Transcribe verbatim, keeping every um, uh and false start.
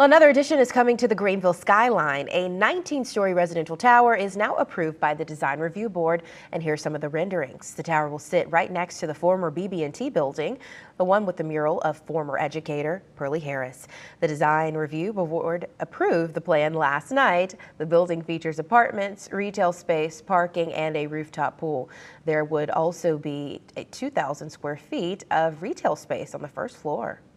Well, another addition is coming to the Greenville skyline. A nineteen-story residential tower is now approved by the Design Review Board, and here's some of the renderings. The tower will sit right next to the former B B and T building, the one with the mural of former educator Pearlie Harris. The Design Review Board approved the plan last night. The building features apartments, retail space, parking, and a rooftop pool. There would also be two thousand square feet of retail space on the first floor.